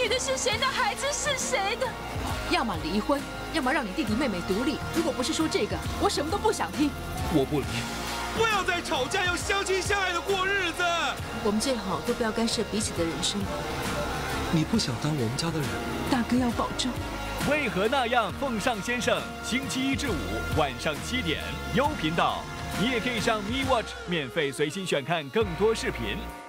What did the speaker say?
娶的是谁，那孩子是谁的？要么离婚，要么让你弟弟妹妹独立。如果不是说这个，我什么都不想听。 我不离。 不要再吵架，要相亲相爱的过日子。 我们最好都不要干涉彼此的人生。 你不想当我们家的人？ 大哥要保重。 为何那样？奉上先生，星期1至5晚上7点，优频道。你也可以上 Me Watch 免费随心选看更多视频。